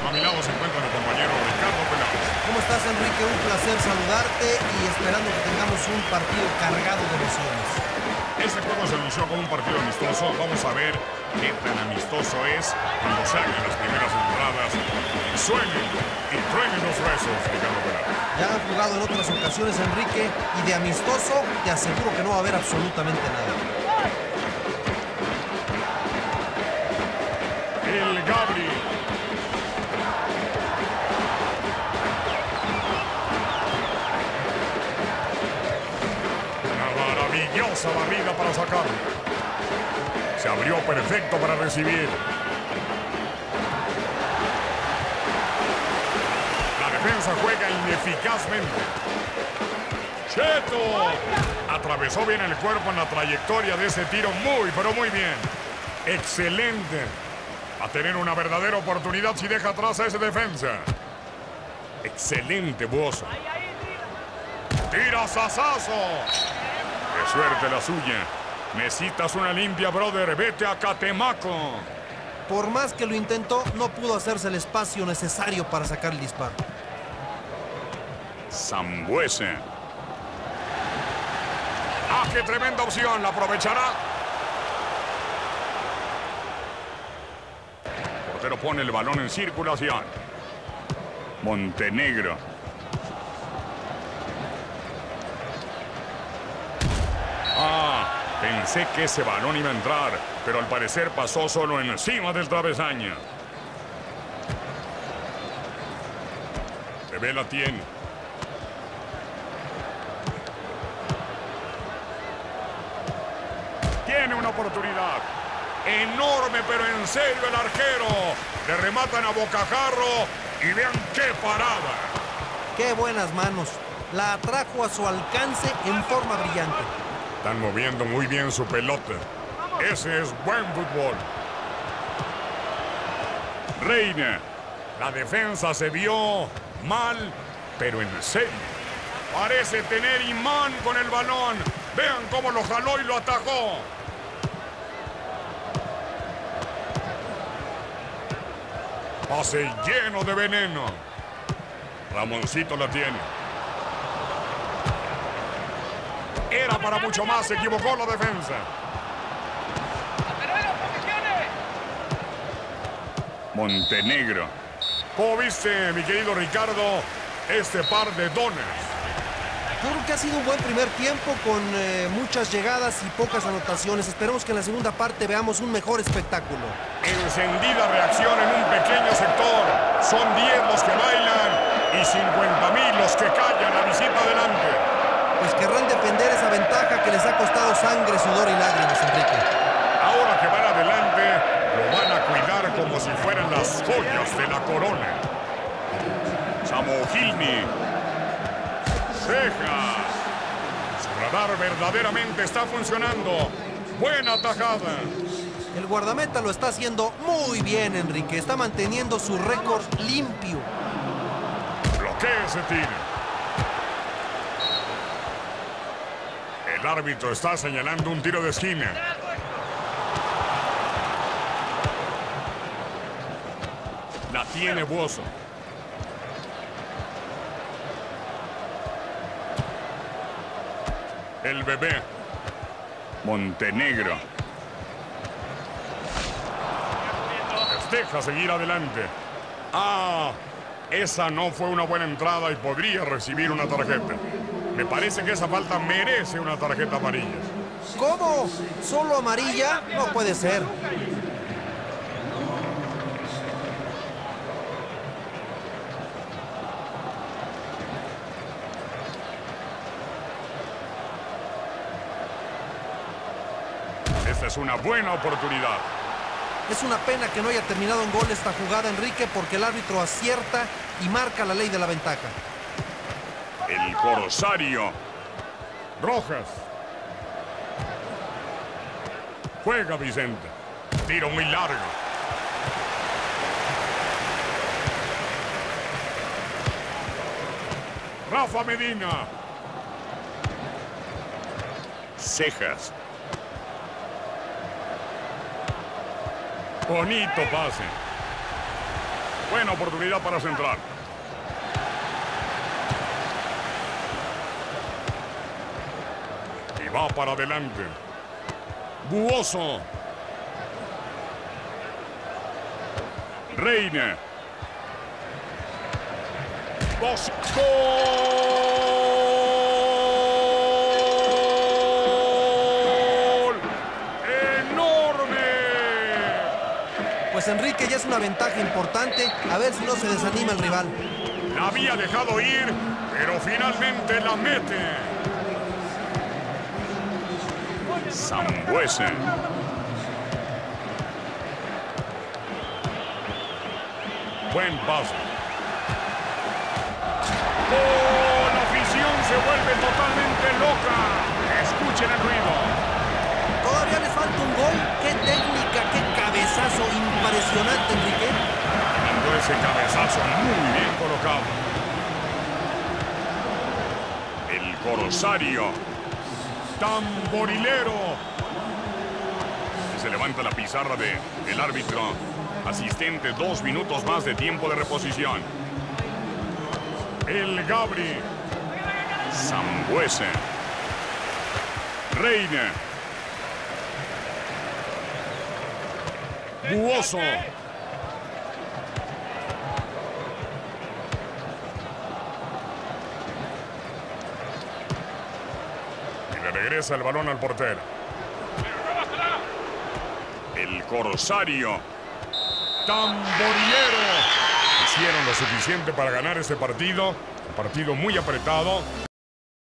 A mi lado se encuentra mi compañero Ricardo Peláez. ¿Cómo estás, Enrique? Un placer saludarte y esperando que tengamos un partido cargado de emociones. Este juego se anunció como un partido amistoso. Vamos a ver qué tan amistoso es cuando salgan las primeras entradas. Suenen y truenen los huesos, Ricardo Peláez. Ya han jugado en otras ocasiones, Enrique, y de amistoso te aseguro que no va a haber absolutamente nada. El Gabri. Maravillosa barrida para sacar. Se abrió perfecto para recibir. La defensa juega ineficazmente. ¡Cheto! Atravesó bien el cuerpo en la trayectoria de ese tiro. Muy, pero muy bien. Excelente. Va a tener una verdadera oportunidad si deja atrás a ese defensa. Excelente, Buoso. ¡Tira Sasazo! ¡Qué suerte la suya! Necesitas una limpia, brother. Vete a Catemaco. Por más que lo intentó, no pudo hacerse el espacio necesario para sacar el disparo. Sambuese. ¡Ah, qué tremenda opción! ¿La aprovechará? El portero pone el balón en circulación. Montenegro. Pensé que ese balón iba a entrar, pero al parecer pasó solo encima del travesaño. Bebé la tiene. Tiene una oportunidad. Enorme, pero en serio el arquero. Le rematan a bocajarro y vean qué parada. ¡Qué buenas manos! La atrajo a su alcance en forma brillante. Están moviendo muy bien su pelota. Ese es buen fútbol. Reina. La defensa se vio mal, pero en serio. Parece tener imán con el balón. Vean cómo lo jaló y lo atajó. Pase lleno de veneno. Ramoncito la tiene. Era para mucho más, se equivocó la defensa. Montenegro. ¿Cómo viste, mi querido Ricardo, este par de dones? Yo creo que ha sido un buen primer tiempo con muchas llegadas y pocas anotaciones. Esperemos que en la segunda parte veamos un mejor espectáculo. Encendida reacción en un pequeño sector. Son 10 los que bailan y 50,000 los que callan la visita adelante. Pues querrán defender esa ventaja que les ha costado sangre, sudor y lágrimas, Enrique. Ahora que van adelante, lo van a cuidar como si fueran las joyas de la corona. Samohilny. Cejas. Su radar verdaderamente está funcionando. Buena tajada. El guardameta lo está haciendo muy bien, Enrique. Está manteniendo su récord limpio. Bloquea ese tiro. El árbitro está señalando un tiro de esquina. La tiene Buoso. El bebé. Montenegro. Les deja seguir adelante. Esa no fue una buena entrada y podría recibir una tarjeta. Me parece que esa falta merece una tarjeta amarilla. ¿Cómo? ¿Solo amarilla? No puede ser. Esta es una buena oportunidad. Es una pena que no haya terminado en gol esta jugada, Enrique, porque el árbitro acierta y marca la ley de la ventaja. El Corsario. Rojas. Juega Vicente. Tiro muy largo. Rafa Medina. Cejas. Bonito pase. Buena oportunidad para centrar. Y va para adelante. Buoso. Reina. Dos. ¡Gol! ¡Enorme! Pues Enrique, ya es una ventaja importante. A ver si no se desanima el rival. La había dejado ir, pero finalmente la mete. Sambuesa. Buen pase. ¡Oh! La afición se vuelve totalmente loca. Escuchen el ruido. Todavía le falta un gol. ¡Qué técnica! ¡Qué cabezazo! Impresionante, Enrique. Mandó ese cabezazo muy bien colocado. El Corsario. Tamborilero. Y se levanta la pizarra del árbitro asistente. 2 minutos más de tiempo de reposición. El Gabri. Sambuesa. Reina. Buoso. Y le regresa el balón al portero. El Corsario. Tamborilero. Hicieron lo suficiente para ganar este partido. Un partido muy apretado.